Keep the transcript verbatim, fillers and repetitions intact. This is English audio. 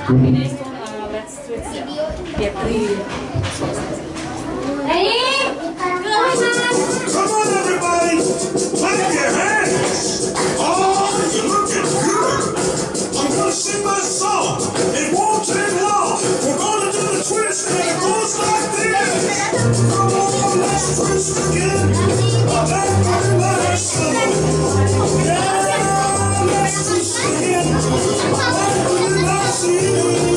Okay, next one, uh, let's switch. Get three sources. Ready? Come on, everybody! Clap your hands! Oh, you're looking good! I'm gonna sing my song. It won't take long. We're gonna do the twist, and it goes like this. Come on, let's twist again. Everybody, let's go. Yeah, let's twist again. Everybody, let's see.